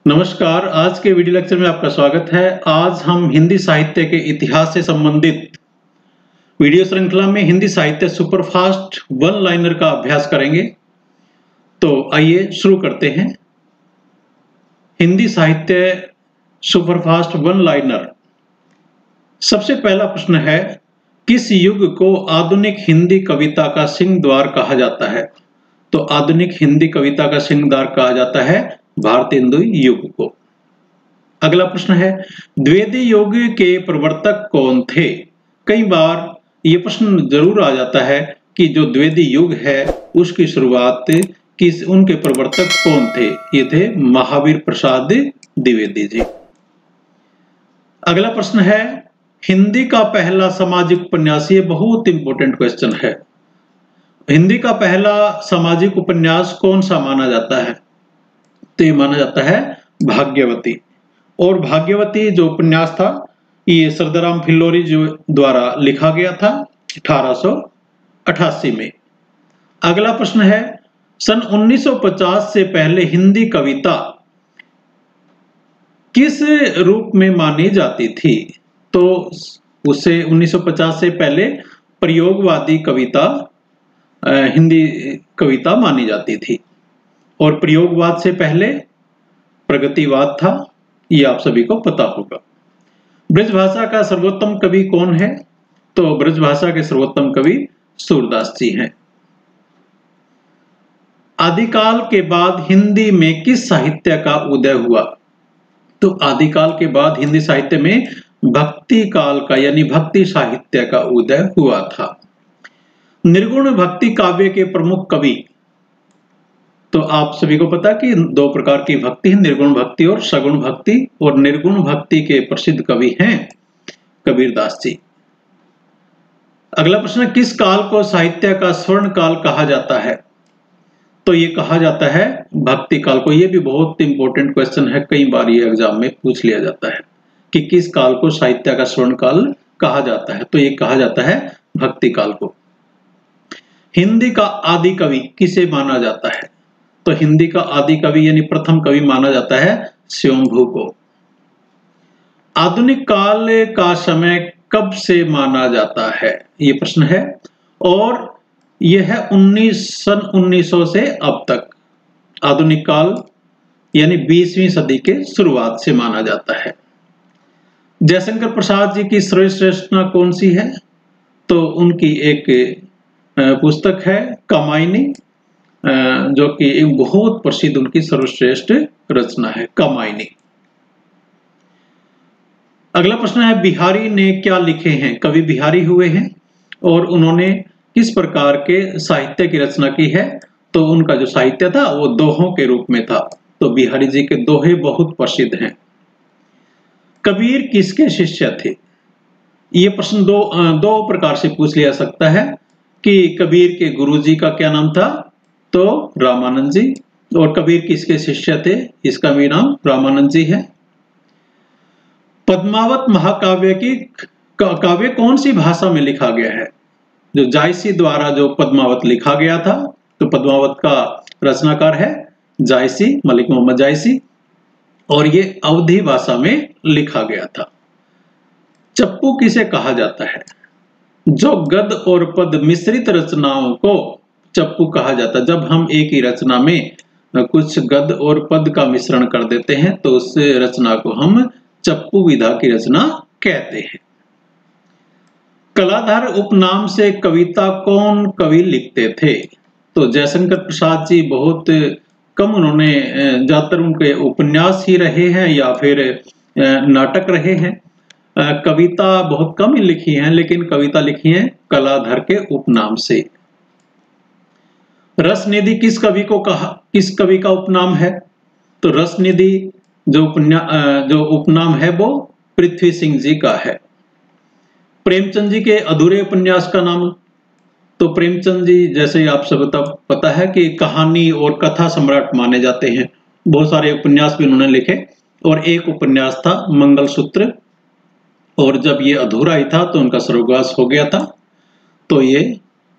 नमस्कार। आज के वीडियो लेक्चर में आपका स्वागत है। आज हम हिंदी साहित्य के इतिहास से संबंधित वीडियो श्रृंखला में हिंदी साहित्य सुपरफास्ट वन लाइनर का अभ्यास करेंगे। तो आइए शुरू करते हैं। हिंदी साहित्य सुपरफास्ट वन लाइनर। सबसे पहला प्रश्न है, किस युग को आधुनिक हिंदी कविता का सिंहद्वार कहा जाता है? तो आधुनिक हिंदी कविता का सिंहद्वार कहा जाता है भारतेंदु युग को। अगला प्रश्न है, द्विवेदी युग के प्रवर्तक कौन थे? कई बार यह प्रश्न जरूर आ जाता है कि जो द्विवेदी युग है उसकी शुरुआत उनके प्रवर्तक कौन थे? ये थे महावीर प्रसाद द्विवेदी जी। अगला प्रश्न है, हिंदी का पहला सामाजिक उपन्यास। ये बहुत इंपॉर्टेंट क्वेश्चन है। हिंदी का पहला सामाजिक उपन्यास कौन सा माना जाता है? तो ये माना जाता है भाग्यवती। और भाग्यवती जो उपन्यास था ये सरदाराम फिल्लोरी जी द्वारा लिखा गया था 1888 में। अगला प्रश्न है, सन 1950 से पहले हिंदी कविता किस रूप में मानी जाती थी? तो उसे 1950 से पहले प्रयोगवादी कविता हिंदी कविता मानी जाती थी और प्रयोगवाद से पहले प्रगतिवाद था। ये आप सभी को पता होगा। ब्रजभाषा का सर्वोत्तम कवि कौन है? तो ब्रजभाषा के सर्वोत्तम कवि सूरदास जी हैं। आदिकाल के बाद हिंदी में किस साहित्य का उदय हुआ? तो आदिकाल के बाद हिंदी साहित्य में भक्ति काल का यानी भक्ति साहित्य का उदय हुआ था। निर्गुण भक्ति काव्य के प्रमुख कवि। तो आप सभी को पता कि दो प्रकार की भक्ति है, निर्गुण भक्ति और सगुण भक्ति। और निर्गुण भक्ति के प्रसिद्ध कवि हैं कबीरदास जी। अगला प्रश्न, किस काल को साहित्य का स्वर्ण काल कहा जाता है? तो ये कहा जाता है भक्ति काल को। ये भी बहुत इंपॉर्टेंट क्वेश्चन है, कई बार ये एग्जाम में पूछ लिया जाता है कि किस काल को साहित्य का स्वर्ण काल कहा जाता है। तो ये कहा जाता है भक्ति काल को। हिंदी का आदि कवि किसे माना जाता है? तो हिंदी का आदि कवि यानी प्रथम कवि माना जाता है स्वयंभू को। आधुनिक काल का समय कब से माना जाता है? ये प्रश्न है और यह है सन 1900 से अब तक। आधुनिक काल यानी 20वीं सदी के शुरुआत से माना जाता है। जयशंकर प्रसाद जी की श्रेष्ठ रचना कौन सी है? तो उनकी एक पुस्तक है कामायनी, जो कि एक बहुत प्रसिद्ध उनकी सर्वश्रेष्ठ रचना है कामायनी। अगला प्रश्न है, बिहारी ने क्या लिखे हैं? कवि बिहारी हुए हैं और उन्होंने किस प्रकार के साहित्य की रचना की है? तो उनका जो साहित्य था वो दोहों के रूप में था। तो बिहारी जी के दोहे बहुत प्रसिद्ध हैं। कबीर किसके शिष्य थे? ये प्रश्न दो प्रकार से पूछ लिया सकता है कि कबीर के गुरुजी का क्या नाम था? तो रामानंद जी। और कबीर किसके शिष्य थे? इसका भी नाम रामानंद जी है। पद्मावत महाकाव्य की काव्य कौन सी भाषा में लिखा गया है? जो जायसी द्वारा जो पद्मावत लिखा गया था, तो पद्मावत का रचनाकार है जायसी, मलिक मोहम्मद जायसी, और ये अवधी भाषा में लिखा गया था। चप्पू किसे कहा जाता है? जो गद और पद मिश्रित रचनाओं को चप्पू कहा जाता है। जब हम एक ही रचना में कुछ गद और पद का मिश्रण कर देते हैं तो उस रचना को हम चप्पू विधा की रचना कहते हैं। कलाधर उपनाम से कविता कौन कवि लिखते थे? तो जयशंकर प्रसाद जी बहुत कम, उन्होंने ज्यादातर उनके उपन्यास ही रहे हैं या फिर नाटक रहे हैं। कविता बहुत कम ही लिखी हैं, लेकिन कविता लिखी है कलाधर के उपनाम से। रसनिधि किस कवि का उपनाम है? तो रसनिधि जो उपनाम है वो पृथ्वी सिंह जी का है। प्रेमचंद जी के अधूरे उपन्यास का नाम? तो प्रेमचंद जी जैसे आप सब पता है कि कहानी और कथा सम्राट माने जाते हैं। बहुत सारे उपन्यास भी उन्होंने लिखे और एक उपन्यास था मंगलसूत्र, और जब ये अधूरा ही था तो उनका स्वर्गवास हो गया था। तो ये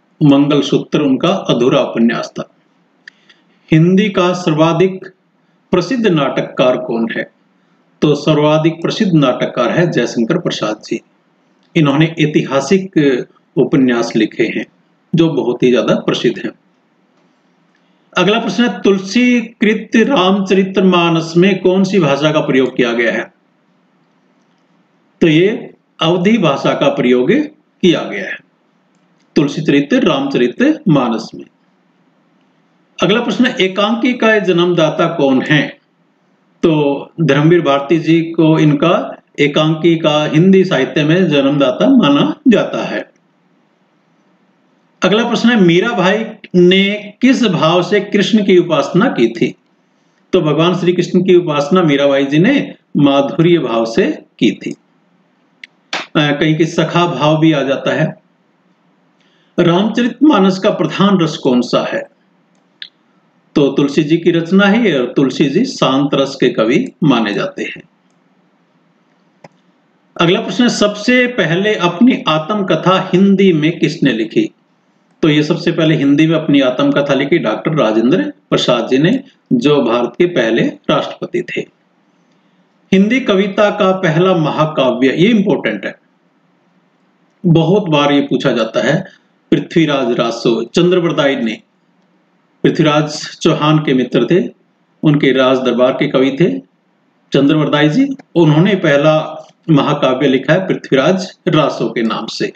मंगलसूत्र उनका अधूरा उपन्यास था। हिंदी का सर्वाधिक प्रसिद्ध नाटककार कौन है? तो सर्वाधिक प्रसिद्ध नाटककार है जयशंकर प्रसाद जी। इन्होंने ऐतिहासिक उपन्यास लिखे हैं जो बहुत ही ज्यादा प्रसिद्ध हैं। अगला प्रश्न है, तुलसी कृत रामचरितमानस में कौन सी भाषा का प्रयोग किया गया है? तो ये अवधी भाषा का प्रयोग किया गया है तुलसी चरित रामचरितमानस में। अगला प्रश्न है, एकांकी का जन्मदाता कौन है? तो धर्मवीर भारती जी को इनका एकांकी का हिंदी साहित्य में जन्मदाता माना जाता है। अगला प्रश्न है, मीराबाई ने किस भाव से कृष्ण की उपासना की थी? तो भगवान श्री कृष्ण की उपासना मीराबाई जी ने माधुर्य भाव से की थी। कहीं की सखा भाव भी आ जाता है। रामचरितमानस का प्रधान रस कौन सा है? तो तुलसी जी की रचना है और तुलसी जी शांत रस के कवि माने जाते हैं। अगला प्रश्न है, सबसे पहले अपनी आत्मकथा हिंदी में किसने लिखी? तो ये सबसे पहले हिंदी में अपनी आत्मकथा लिखी डॉक्टर राजेंद्र प्रसाद जी ने, जो भारत के पहले राष्ट्रपति थे। हिंदी कविता का पहला महाकाव्य, ये इंपॉर्टेंट है, बहुत बार ये पूछा जाता है। पृथ्वीराज रासो, चंद्रवरदाई ने, पृथ्वीराज चौहान के मित्र थे, उनके राज दरबार के कवि थे चंद्रवरदाई जी। उन्होंने पहला महाकाव्य लिखा है पृथ्वीराज रासो के नाम से।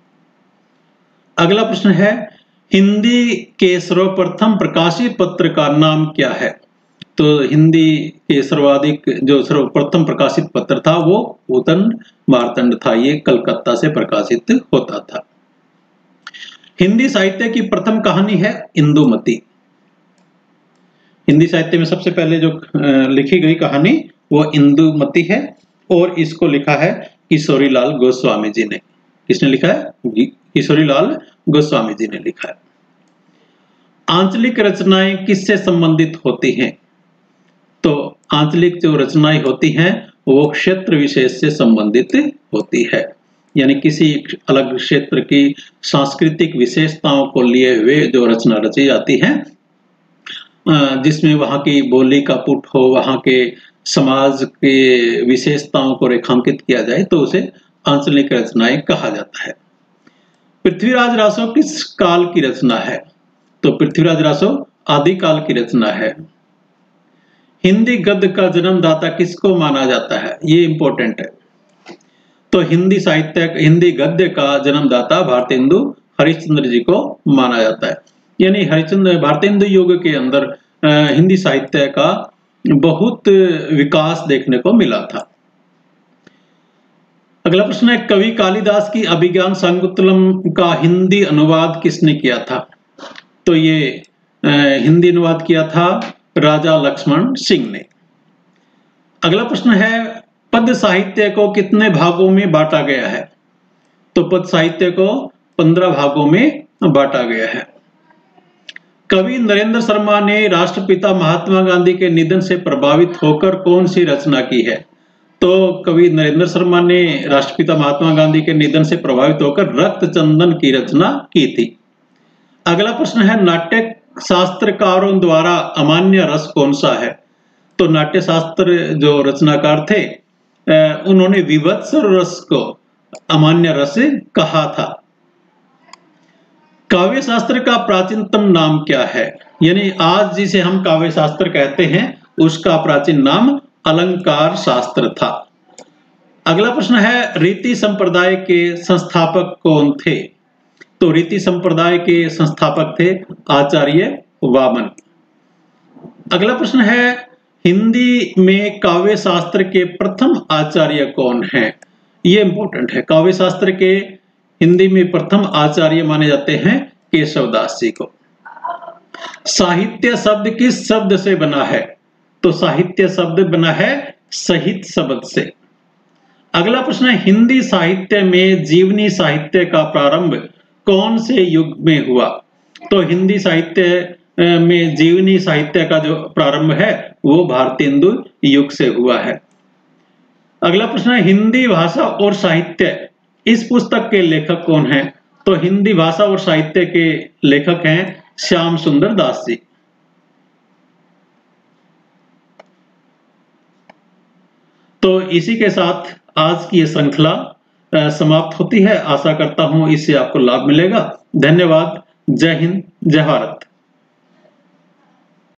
अगला प्रश्न है, हिंदी के सर्वप्रथम प्रकाशित पत्र का नाम क्या है? तो हिंदी के सर्वाधिक जो सर्वप्रथम प्रकाशित पत्र था वो उदंड मार्तंड था। ये कलकत्ता से प्रकाशित होता था। हिंदी साहित्य की प्रथम कहानी है इंदुमती। हिंदी साहित्य में सबसे पहले जो लिखी गई कहानी वो इंदुमती है और इसको लिखा है किशोरीलाल गोस्वामी जी ने। किसने लिखा है? किशोरीलाल गोस्वामी जी ने लिखा है। आंचलिक रचनाएं किससे संबंधित होती हैं? तो आंचलिक जो रचनाएं होती हैं वो क्षेत्र विशेष से संबंधित होती है, यानी किसी अलग क्षेत्र की सांस्कृतिक विशेषताओं को लिए हुए जो रचना रची जाती है, जिसमें वहां की बोली का पुट हो, वहां के समाज के विशेषताओं को रेखांकित किया जाए, तो उसे आंचलिक रचनाएं कहा जाता है। पृथ्वीराज रासो किस काल की रचना है? तो पृथ्वीराज रासो आदिकाल की रचना है। हिंदी गद्य का जन्मदाता किसको माना जाता है? ये इंपॉर्टेंट है। तो हिंदी गद्य का जन्मदाता भारतेंदु हरिश्चंद्र जी को माना जाता है। यानी भारतेंदु युग के अंदर हिंदी साहित्य का बहुत विकास देखने को मिला था। अगला प्रश्न है, कवि कालिदास की अभिज्ञान शाकुंतलम का हिंदी अनुवाद किसने किया था? तो ये हिंदी अनुवाद किया था राजा लक्ष्मण सिंह ने। अगला प्रश्न है, पद्य साहित्य को कितने भागों में बांटा गया है? तो पद्य साहित्य को 15 भागों में बांटा गया है। कवि नरेंद्र शर्मा ने राष्ट्रपिता महात्मा गांधी के निधन से प्रभावित होकर कौन सी रचना की है? तो कवि नरेंद्र शर्मा ने राष्ट्रपिता महात्मा गांधी के निधन से प्रभावित होकर रक्त चंदन की रचना की थी। अगला प्रश्न है, नाट्य शास्त्रकारों द्वारा अमान्य रस कौन सा है? तो नाट्य शास्त्र जो रचनाकार थे उन्होंने विभत्स रस को अमान्य रस कहा था। काव्य शास्त्र का प्राचीनतम नाम क्या है? यानी आज जिसे हम काव्य शास्त्र कहते हैं उसका प्राचीन नाम अलंकार शास्त्र था। अगला प्रश्न है, रीति संप्रदाय के संस्थापक कौन थे? तो रीति संप्रदाय के संस्थापक थे आचार्य वामन। अगला प्रश्न है, हिंदी में काव्य शास्त्र के प्रथम आचार्य कौन हैं? ये इंपॉर्टेंट है। काव्य शास्त्र के हिंदी में प्रथम आचार्य माने जाते हैं केशवदास जी को। साहित्य शब्द किस शब्द से बना है? तो साहित्य शब्द बना है सहित शब्द से। अगला प्रश्न है, हिंदी साहित्य में जीवनी साहित्य का प्रारंभ कौन से युग में हुआ? तो हिंदी साहित्य में जीवनी साहित्य का जो प्रारंभ है वो भारतेंदु युग से हुआ है। अगला प्रश्न है, हिंदी भाषा और साहित्य इस पुस्तक के लेखक कौन हैं? तो हिंदी भाषा और साहित्य के लेखक हैं श्याम सुंदर दास जी। तो इसी के साथ आज की ये श्रृंखला समाप्त होती है। आशा करता हूं इससे आपको लाभ मिलेगा। धन्यवाद। जय हिंद, जय भारत।